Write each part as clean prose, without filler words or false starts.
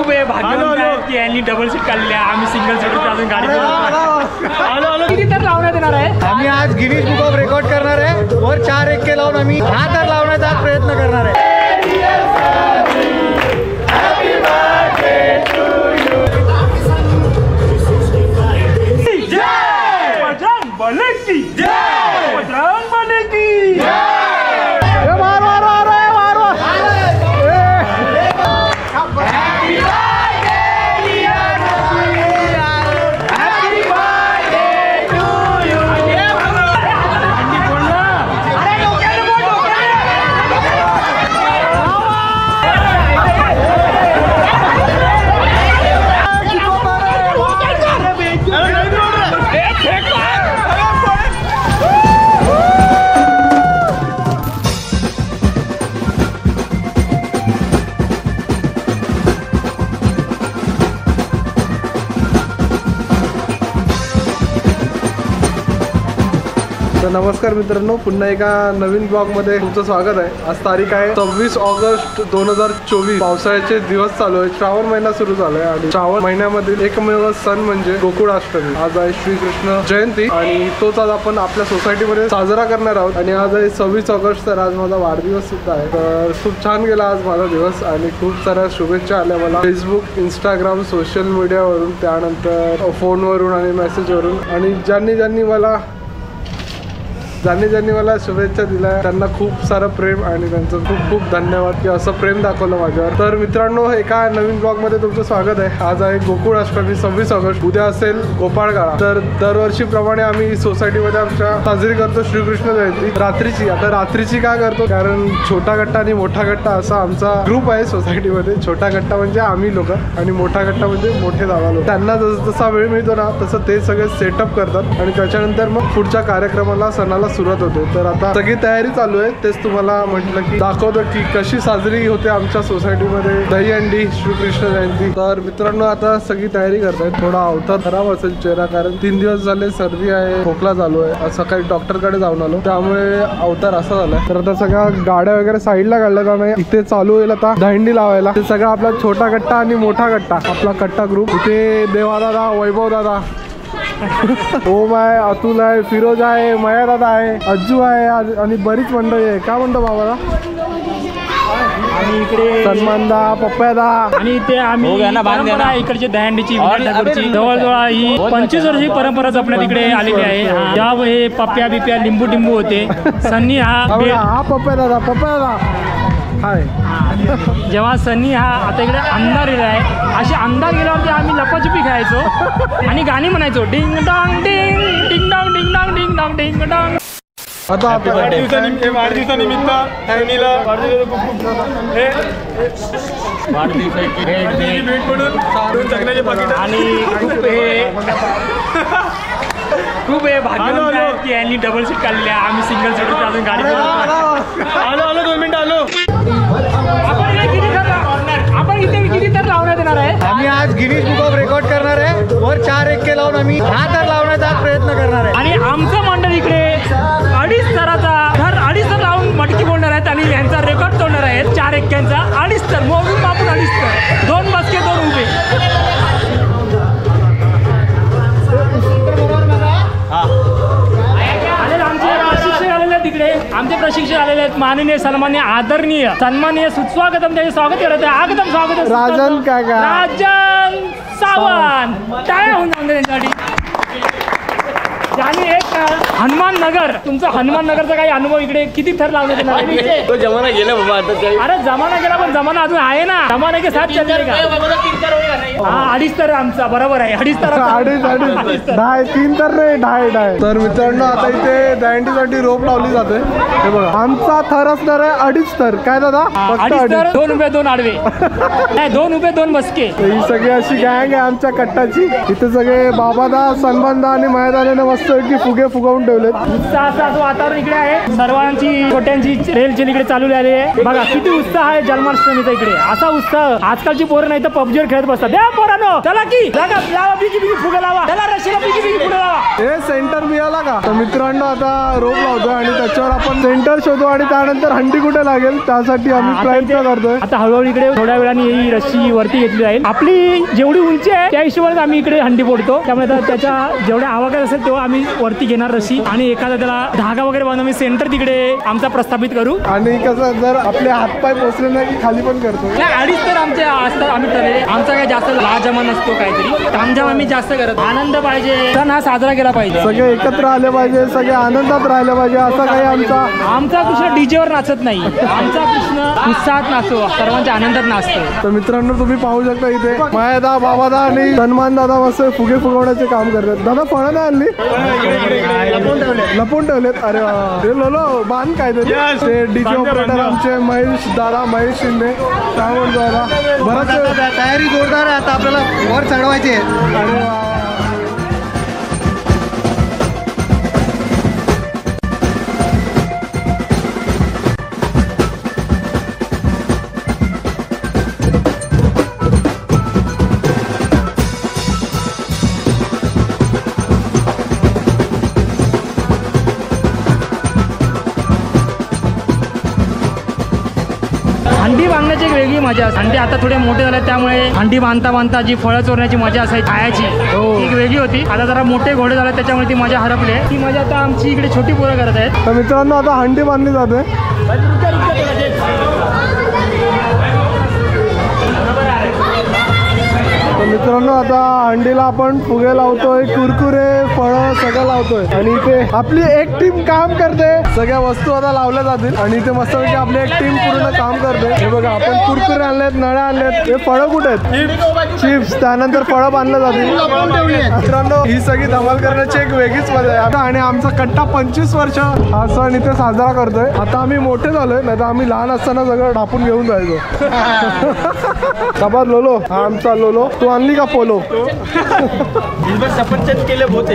खूप आहे भाग्यवान आहे की यांनी डबल सीट काढली आहे. आम्ही सिंगल सीट अजून गाडी किती तर लावण्यात येणार आहे. आम्ही आज गिनीज बुक ऑफ रेकॉर्ड करणार आहे. वर 4 1 लावून आम्ही 10 तर लावण्याचा प्रयत्न करणार आहे. नमस्कार मित्रांनो, पुन्हा एका नवीन ब्लॉगमध्ये तुमचं स्वागत आहे. आज तारीख आहे 26 ऑगस्ट 2024. पावसाळ्याचे दिवस चालू आहे. श्रावण महिना सुरू झालाय आणि श्रावण महिन्यामधील एकमेव सण म्हणजे गोकुळाष्टमी. आज आहे श्रीकृष्ण जयंती आणि तोच आज आपण आपल्या सोसायटीमध्ये साजरा करणार आहोत. आणि आज आहे 26 ऑगस्ट, तर आज माझा वाढदिवस सुद्धा आहे. तर खूप छान गेला आज माझा दिवस आणि खूप साऱ्या शुभेच्छा आल्या मला फेसबुक, इंस्टाग्राम, सोशल मीडियावरून, त्यानंतर फोनवरून आणि मेसेजवरून. आणि ज्यांनी मला शुभेच्छा दिल्या त्यांना खूप सारं प्रेम आणि त्यांचं खूप खूप धन्यवाद की असं प्रेम दाखवलं माझ्यावर. तर मित्रांनो, एका नवीन ब्लॉगमध्ये तुमचं स्वागत आहे. आज आहे गोकुळाष्टमी 26 ऑगस्ट. उद्या असेल गोपाळकाळा. तर दरवर्षीप्रमाणे आम्ही सोसायटीमध्ये आमच्या साजरी करतो श्रीकृष्ण जयंती रात्रीची. आता रात्रीची का करतो, कारण छोटा गट्टा आणि मोठा गट्टा असा आमचा ग्रुप आहे सोसायटीमध्ये. छोटा गट्टा म्हणजे आम्ही लोक आणि मोठा गट्टा म्हणजे मोठे दादा लोक. त्यांना जसा वेळ मिळतो ना तसं ते सगळे सेटअप करतात आणि त्याच्यानंतर मग पुढच्या कार्यक्रमाला, सणाला सुरुवात होते. तर आता सगळी तयारी चालू आहे. तेच तुम्हाला म्हटलं की दाखवतो की कशी साजरी होते आमच्या सोसायटीमध्ये दहीहंडी श्रीकृष्ण जयंती. तर मित्रांनो, आता सगळी तयारी करतायत. थोडा अवतार खराब असेल चेहरा, कारण 3 दिवस झाले सर्दी आहे, खोकला चालू आहे. आज सकाळी डॉक्टरकडे जाऊन आलो, त्यामुळे अवतार असा झालाय. तर आता सगळ्या गाड्या वगैरे साईडला काढल्यात आणि इथे चालू होईल आता दहीहंडी लावायला. ते सगळा आपला छोटा गट्टा आणि मोठा गट्टा, आपला कट्टा ग्रुप. इथे देवादादा, वैभव दादा, ओम आहे, अतुल आहे, फिरोज आहे, मया दादा आहे, अज्जू आहे आणि बरीच मंडळी आहे. काय म्हणतो बाबाला? आणि इकडे सन्मानदा, पप्प्यादा आणि इथे आम्ही इकडची दहीहंडीची जवळजवळ ही 25 वर्षी परंपरा जपण्यात इकडे आलेली आहे. या हे पप्प्या बिप्या लिंबू टिंबू होते. सन्नी हा पप्प्या दादा हाय. जेव्हा सन्नी हा आता इकडे अंधार गेला आहे, असे अंधार गेल्यावरती आम्ही लपाछुपी खेळायचो आणि गाणी म्हणायचो. Ding dong ding ding dong ding dong ding dong ding dong. आता वाढदिवसानिमित्त सन्नीला आणि खूप हे भाग्यवान आहे की यांनी डबल सीट काढली आहे. आम्ही सिंगल सीट अजून गाडी आलो 2 मिनिटं आलो. आपण इथे किती तर लावण्यात येणार आहे. आम्ही आज गिनीज बुक ऑफ रेकॉर्ड करणार आहे. वर 4 1 लावून आम्ही 10 तर लावण्याचा प्रयत्न करणार आहे. आणि आमचं मंडळ इकडे 2.5 तर लावून मटकी बोलणार आहेत आणि यांचा रेकॉर्ड तोडणार आहेत. 4 1 2.5 तर मोजून आपण 2.5 तर 2 बसके 2 उभे. तिकडे आमचे प्रशिक्षक आलेले आहेत. माननीय, सन्माननीय, आदरणीय, सन्माननीय, सुस्वागतम, त्याचे स्वागत करत आहे. आगतम स्वागत राजन काका, राजन सावंत. काय होऊन जाऊन त्यांच्यासाठी. आणि एक हनुमान नगर, तुमचा हनुमान नगरचा काही अनुभव इकडे किती थर लावण्यात येणार? तो जमाना गेला बाबा आता. अरे जमाना गेला पण जमाना अजून आहे ना. जमाना के साथ चल का. हा 2.5 तर आमचा बरोबर आहे. 2.5 तर 3 तर रे 2.5. तर मित्रांनो, आता इथे दहीहंडीसाठी रोप लावली जाते. हे बघा, आमचा थर असणार आहे 2.5 तर. काय दादा? 2.5 तर 2 उभे 2 आडवे नाही, 2 उभे 2 बसके. ही सगळी अशी गँग आहे आमच्या कट्टाची. इथे सगळे बाबादा, सन्मानदा आणि मायादाने मस्त मस्त की फुगे फुगवून ठेवलेत. उत्साहाचं असं वातावरण इकडे आहे. सर्वांची छोट्यांची रेलचेल इकडे चालू झाली आहे. बघा किती उत्साह आहे जन्माष्टमीचा इकडे. असा उत्साह आजकालची पोरं नाही तर पबजीवर खेळत बसतात. द्या पोरांनो चला की लावा बिकी बिकी फुगे लावा. त्याला रशीला बिकी बिकी फुगे लावा. हे सेंटर मिळाला का? तर मित्रांनो आता रोप लावतोय आणि त्याच्यावर आपण सेंटर शोधू आणि त्यानंतर हंडी कुठे लागेल त्यासाठी आम्ही प्रयत्न करतोय. आता हळूहळू इकडे थोड्या वेळाने ही रस्सी वरती घेतली जाईल. आपली जेवढी उंची आहे त्या हिशोबाने आम्ही इकडे हंडी फोडतो. त्यामुळे त्याच्या जेवढ्या आवाकात असेल तेव्हा आम्ही वरती घेणार रस्सी आणि एखादा त्याला धागा वगैरे बांधून आम्ही सेंटर तिकडे आमचा प्रस्थापित करू. आणि कसं जर आपले हातपाय पोचले नाही की खाली पण करतो. अडीच तर आमचे असतात. आम्ही ठरले आमचा काही जास्त लाजमा नसतो. काहीतरी तामझाम आम्ही जास्त करत. आनंद पाहिजे सण हा साजरा केला पाहिजे. सगळे एकत्र आले पाहिजे. सगळे आनंदात राहिले पाहिजे. असं काही आमचा कृष्ण डीजेवर नाचत नाही. आमचा कृष्ण उत्साहात नाचतो. सर्वांच्या आनंदात नाचतो. तर मित्रांनो तुम्ही पाहू शकता इथे मायादा बाबादा आणि सन्मान दादा मस्त फुगे फुगवण्याचे काम करतात. दादा फळं नाही आणली लपून ठेवलेत. अरे ते लोलो बांध काय ते डीजे ऑपरेटर आमचे महेश दादा महेश शिंदे काय म्हणतो दादा बराच तयारी जोरदार आहे. आता आपल्याला वर चढवायचे. अरे वा. हंडी बांधण्याची एक वेगळी मजा असते. हंडी आता थोडे मोठे झाले त्यामुळे हंडी बांधता बांधता जी फळं चोरण्याची मजा असायची खायची एक वेगळी होती. आता जरा मोठे घोडे झाले त्याच्यामुळे ती मजा हरपली. ती मजा आता आमची इकडे छोटी पोरं करत आहेत. तर मित्रांनो आता हंडी बांधली जाते. तर मित्रांनो आता हंडीला आपण फुगे लावतोय कुरकुरे फळं सगळं लावतोय आणि इथे आपली एक टीम काम करते. सगळ्या वस्तू आता लावल्या जातील आणि इथे मस्तपैकी आपली एक टीम पूर्ण काम करते. हे बघा आपण कुरकुरे आणलेत नळ्या आणलेत. हे फळं कुठे आहेत चिप्स त्यानंतर फळं बांधलं जातील. मित्रांनो ही सगळी धमाल करण्याची एक वेगळीच मजा आहे आता. आणि आमचा कट्टा 25 वर्ष हा सण इथे साजरा करतोय. आता आम्ही मोठे झालोय नाही तर आम्ही लहान असताना सगळं ढापून घेऊन जायचो. सबाद लोलो हा आमचा लोलो. तू आणली का पोलो? सफरचंद केले होते.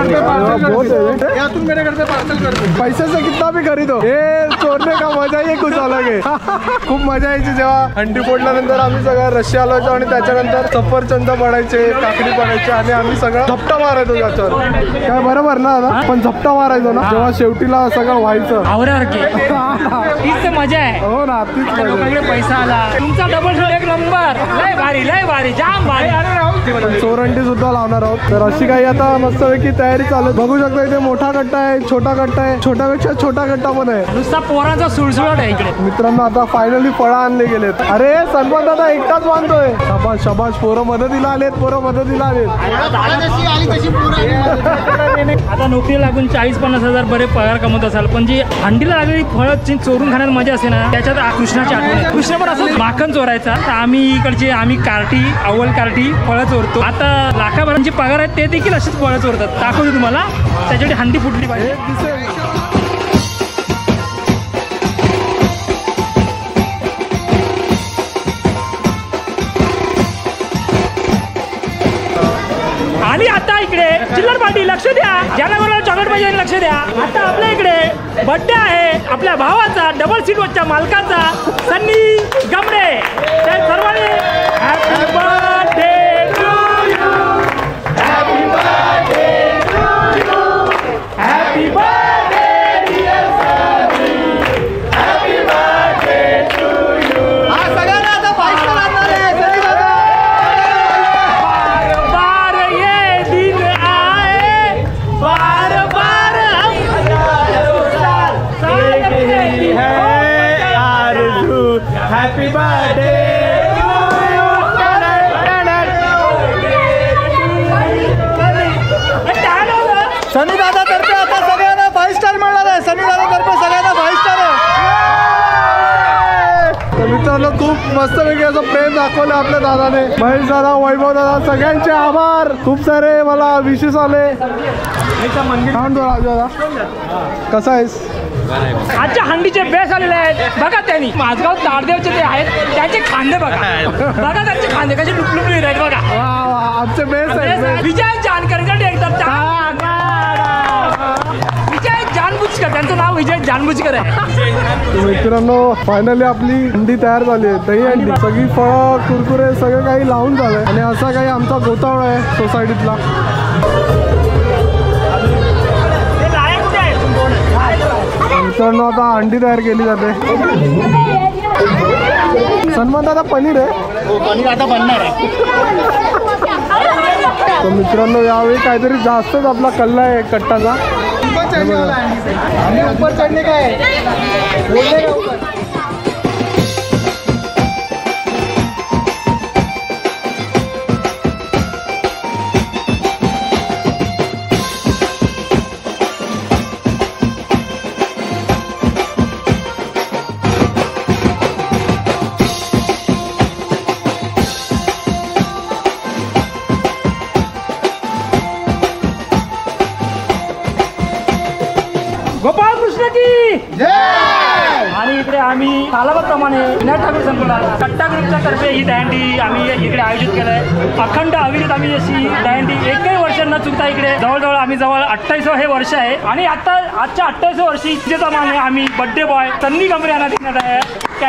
पैसे से कितना भी खरीदो हे चोरने का मजा ही कुछ अलग आहे. खूप मजा यायची जेव्हा हंडी फोडल्यानंतर आम्ही सगळं रशी आलायचो आणि त्याच्यानंतर सफरचंद पडायचे काकडी पडायचे आणि आम्ही सगळं झपटा मारायचो त्याच्यावर. काय बरोबर ना दादा? पण झपटा मारायचो ना जेव्हा शेवटीला सगळं व्हायचं तीच तर मजा आहे. हो ना तीच लोकांकडे पैसा आला तुमचा डबल शूट एक नंबर. लय भारी जाम भारी. चोरंडी सुद्धा लावणार आहोत. तर अशी काही आता मस्तपैकी तयारी चालू. बघू शकता इथे मोठा कट्टा आहे छोटा कट्टा आहे छोट्यापेक्षा छोटा कट्टा पण आहे. नुसता पोरांचा सुळसुळाट आहे इकडे. मित्रांनो आता फायनली फळं आणले गेलेत. अरे सन्मान दादा एकटाच बांधतोय. शाबाश शाबाश पोरं मदतीला आलेत. पोरं मदतीला आलेत. आता नोकरी लागून 40-50 हजार बरे पगार कमवत असाल पण जी हंडीला लागलेली फळं चोरून खाण्यात मजा असते ना त्याच्यात कृष्णाची आठवण. कृष्ण पण असं माखन चोरायचा. तर आम्ही इकडचे आम्ही कार्टी अव्वल कार्टी फळं चोरतो. आता लाखाभरांची पगार आहेत ते देखील अशीच फळं चोरतात. दाखवतो तुम्हाला त्याच्यासाठी हंडी फुटली पाहिजे. आणि आता इकडे चिल्लर पार्टी लक्ष द्या. ज्याला बरोबर चॉकलेट पाहिजे लक्ष द्या. आता आपल्या इकडे बर्थडे आहे आपल्या भावाचा डबल सीट वरच्या मालकाचा सन्नी गमरे. तर सर्वांनी happy birthday to you. Happy birthday to you. Happy birthday dear Sunny. Happy birthday to you. सगळ्यांना आता 5 स्टार आणणार आहे. बार ये दिन आए बार बार हॅपी बर्थडे. सनी दादा तर्फे आता सगळ्यांना 5 स्टार मिळणार आहे. सनी दादा तर्फे सगळ्यांना 5 स्टार आहे. तर मित्रांनो खूप मस्तपैकी असं प्रेम दाखवलं आपल्या दादाने. महेश दादा वैभव दादा सगळ्यांचे आभार. खूप सारे मला विशेष आले. दादा कसा आहेस? आजच्या हंडीचे बेस आलेले आहेत बघा. त्यांनी माझगाव तारदेवचे ते आहेत त्याचे खांदे बघा. बघा त्यांचे खांदे कसे लुपलुपले आहेत बघा. आमचे बेस आहेत. विजय जानकरकडे एकदम त्यांचं नाव विजय जानबुजकर आहे. मित्रांनो फायनली आपली अंडी तयार झाली आहे. दही अंडी सगळी फळं कुरकुरे सगळं काही लावून झालंय आणि असा काही आमचा गोतावळा आहे सोसायटीतला. मित्रांनो आता अंडी तयार केली जाते. सन्मान दादा पनीर आहे. पनीर आता बनणार आहे. तर मित्रांनो यावेळी काहीतरी जास्तच आपला कल्ला आहे कट्टाचा. आम्ही ऊपर चढणे काय बोलले का ऊपर. गोपाळ कृष्ण की आणि इकडे आम्ही कालावधप्रमाणे विनायक ठाकूर संकुलात कट्टा ग्रुपच्या तर्फे ही दहीहंडी आम्ही इकडे आयोजित केलंय. अखंड अविरत आम्ही अशी दहीहंडी एकही वर्ष न चुकता इकडे जवळजवळ आम्ही 28वं हे वर्ष आहे आणि आता आजच्या 28व्या वर्षी विजेता मान आम्ही बड्डे बॉय सन्नी गमरे यांना देण्यात आहे.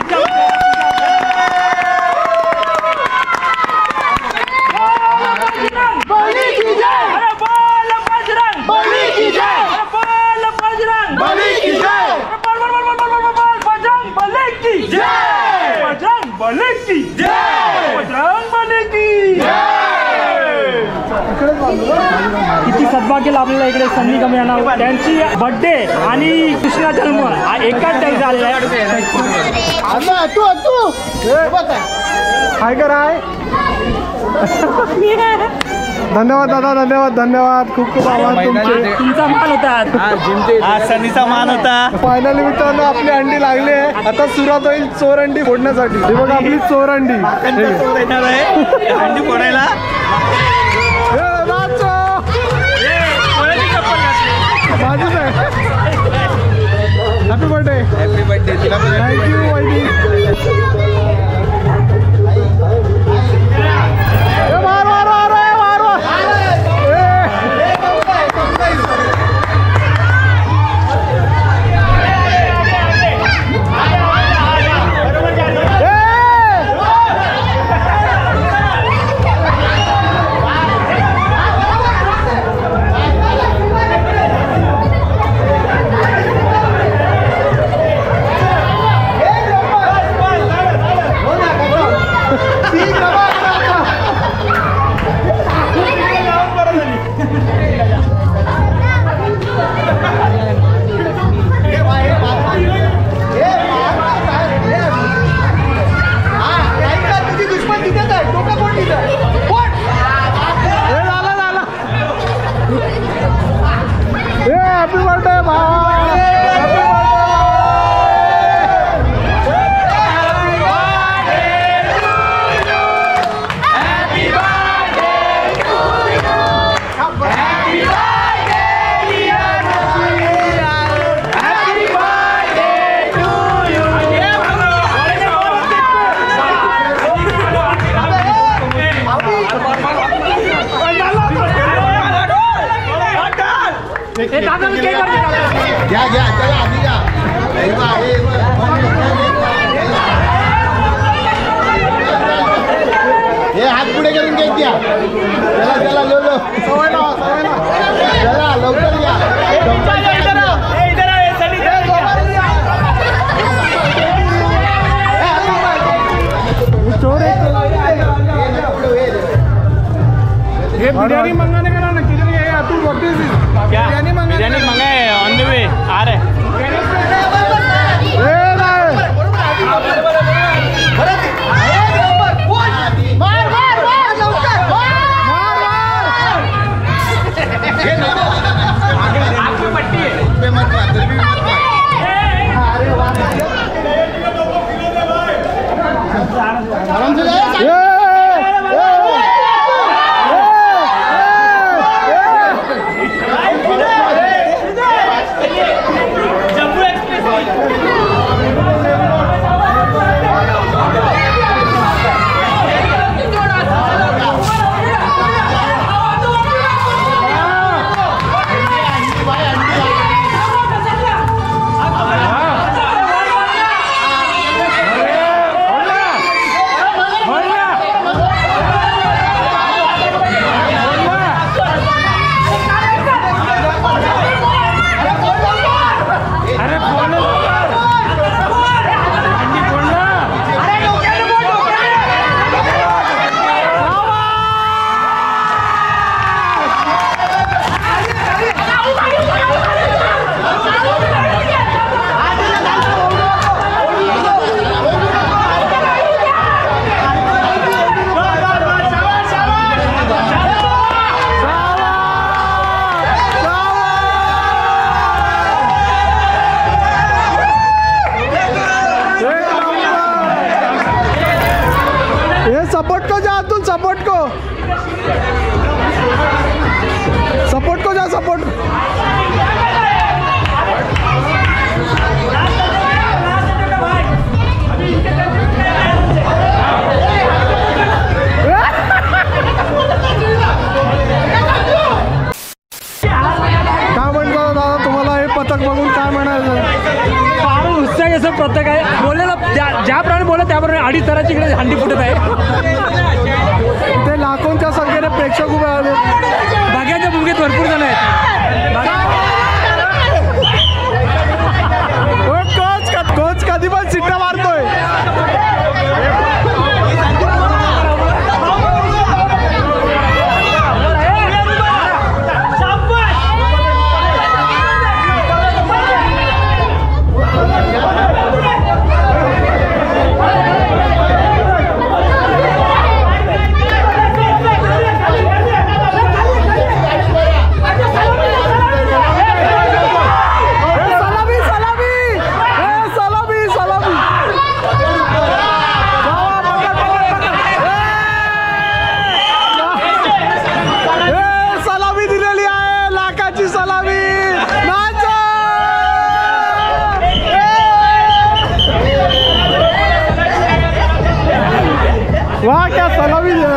किती सद्भाग्य लाभलेलं इकडे सन्नी गमरे यांना. त्यांची बर्थडे आणि कृष्णा जन्म हा एकाच टाइम झालेला आहे. हाय कर हाय. धन्यवाद दादा, धन्यवाद धन्यवाद, खूप खूप आभार तुमचे. तुमचा मान होता, सनीचा मान होता. फायनली मित्रांनो आपली अंडी लागली आहे. आता सुरुवात होईल चोर अंडी फोडण्यासाठी. हे बघा आपली चोर अंडी अंडी फोडायला. माझीच आहे. Happy birthday. Happy birthday. Thank you Vaidi. हे हात पुढे करून घ्या. चला चला लो लो. चला लवकर या. हे बिर्याणी मंगाने का ना किधर ये तू व्हाट इज इट. बिर्याणी मंगाए ऑन द वे आ रहे. ये सपोर्ट को जा अतुल, सपोर्ट को जा, सपोर्ट। काय म्हणतो दादा, तुम्हाला हे पथक बघून काय म्हणायचं? फार उत्साही असं पथक आहे. बोललेलं ज्याप्रमाणे बोललं त्याप्रमाणे 2.5 तराची इकडे हंडी फुटत आहे. इथे लाखोंच्या संख्येने प्रेक्षक उभे आले. बघ्याच्या भूमिकेत भरपूर जण आहेत. कोच कधी पण सिट्टा मारतोय. वाह क्या सलामी है,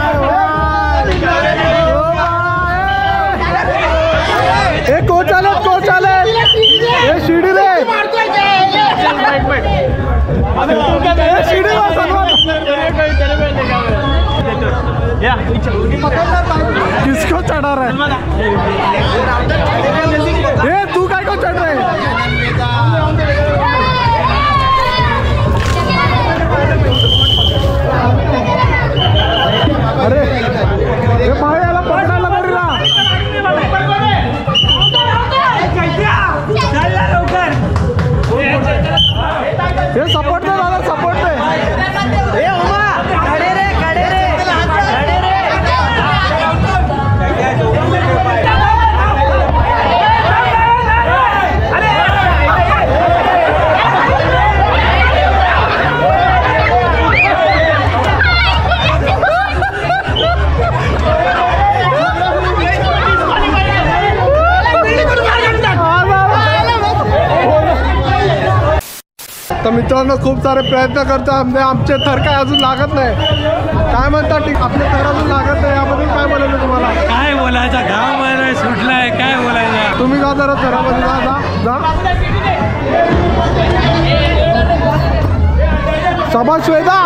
वाह कोच आले हे शिडी रे, किसको चढ़ा रहा है? तू काय को चढ़ रहा है? अरे हे भाई याला पकडायला बरीला. हे सपोर्ट दे दादा, सपोर्ट दे. तर मित्रांनो खूप सारे प्रयत्न करतो आमचे थर काय अजून लागत नाही. काय म्हणता, आपले थर अजून लागत नाही, याबद्दल काय बोलायचं तुम्हाला? काय बोलायचा, घाम मारायला सुटलाय, काय बोलायचं. तुम्ही जा जरा थरामध्ये, जा. शाबाश श्वेता.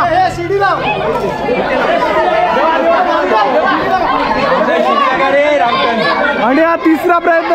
आणि हा तिसरा प्रयत्न.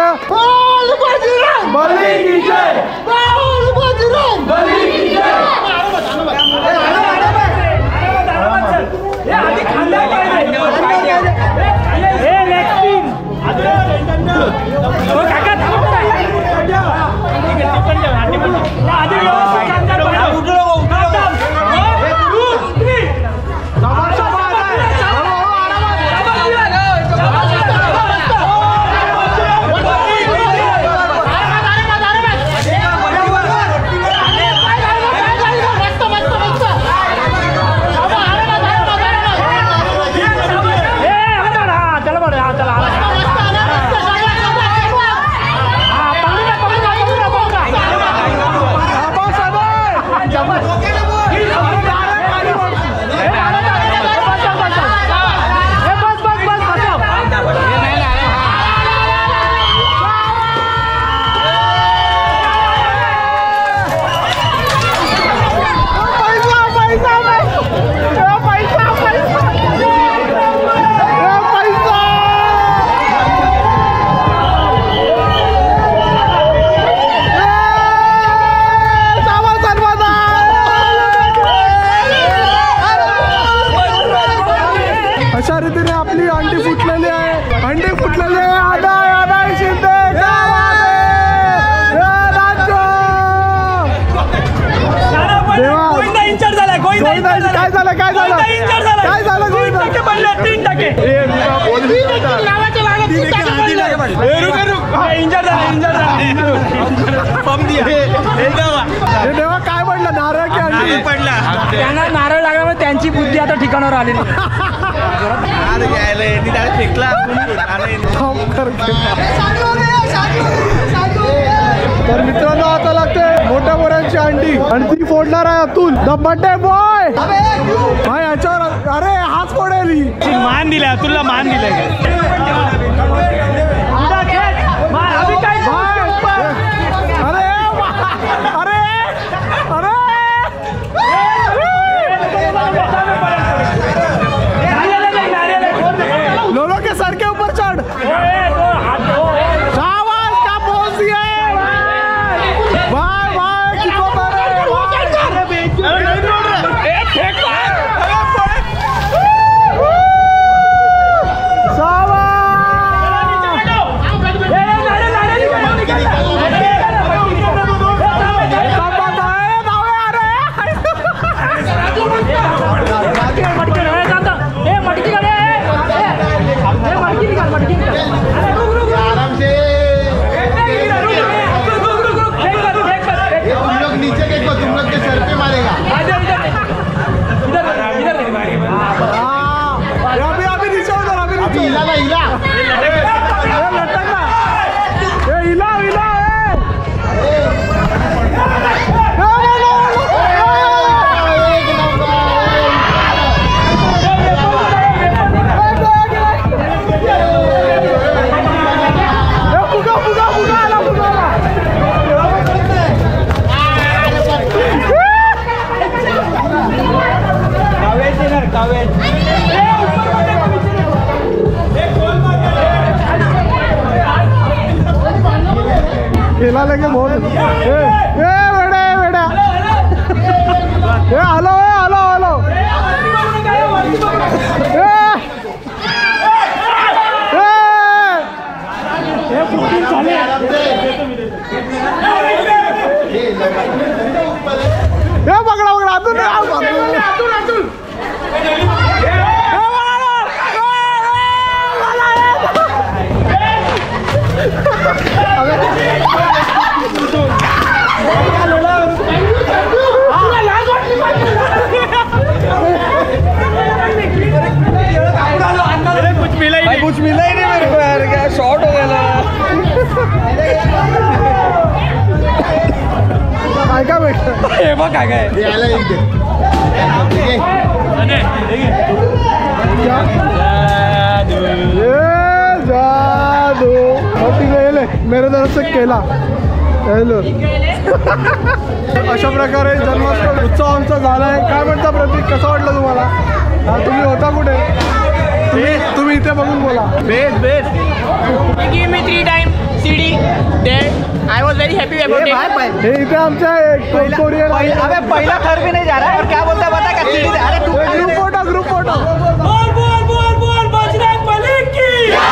अशा रीतीने आपली अंडी फुटलेली आहे, आदाय शिंदे. काय झालं देवा, काय पडलं? नारळ की अंडी पडला. त्यांना नारळ लागल्यामुळे त्यांची बुद्धी आता कोणत्या ठिकाणावर आले नाही. तर मित्रांनो आता लागते मोठ्या बोरांची अंडी आणि ती फोडणार आहे अतुल द बर्थडे बॉय. भाई याच्यावर अरे हाच फोडेल ही. मान दिलाय अतुलला, मान दिलाय. लोलो के सर के ऊपर चढ़. शाबाश क्या पोज दिया है भाई. भाई कितना खेला लेके बहुत बेटा हलो हलो हलो पकड़ा पकड़ा अतुल अतुल कुछ मिला ही नहीं मेरे को यार. क्या शॉर्ट हो गया ना. काय का भेट हे बघ काय काय जादू ले मेरे तरफ से केला. हॅलो अशा प्रकारे जन्माष्टमी उत्सव आमचा झाला आहे. काय म्हणता प्रतीक, कसं वाटलं तुम्हाला? तुम्ही होता कुठे? तुम्ही इथे बघून बोला. Best best. Give me 3 times CD. There, I was very happy about it. हे इथे आमच्या कोरियन अबे पहिला थर भी नहीं जा रहा है और क्या बोलता है बता क्या सीढ़ी. अरे तू ग्रुप फोटो ग्रुप फोटो. बोल बोल बोल बोल बजरंग बली की.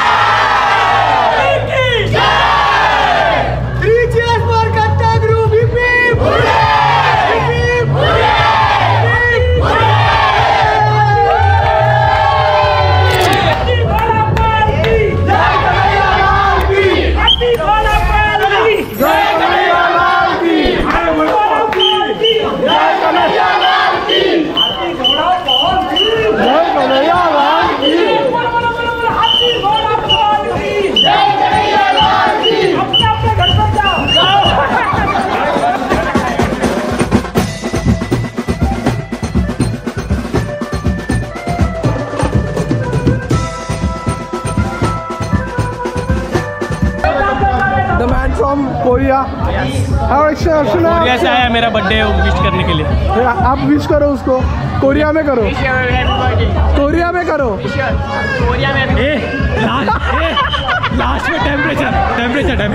From Korea. कोरिया से आया मेरा बर्थडे विश करने के लिए. आप विश करो उसको. कोरिया में करो. कोरिया में करो. कोरिया में लास्ट में टेम्परेचर